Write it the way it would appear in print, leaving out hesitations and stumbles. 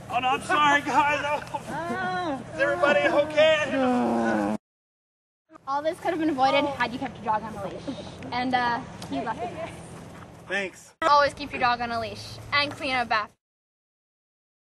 Oh no, I'm sorry, guys. Oh. Is everybody okay? All this could have been avoided had you kept your dog on a leash. And you left it. Thanks. Always keep your dog on a leash and clean up after.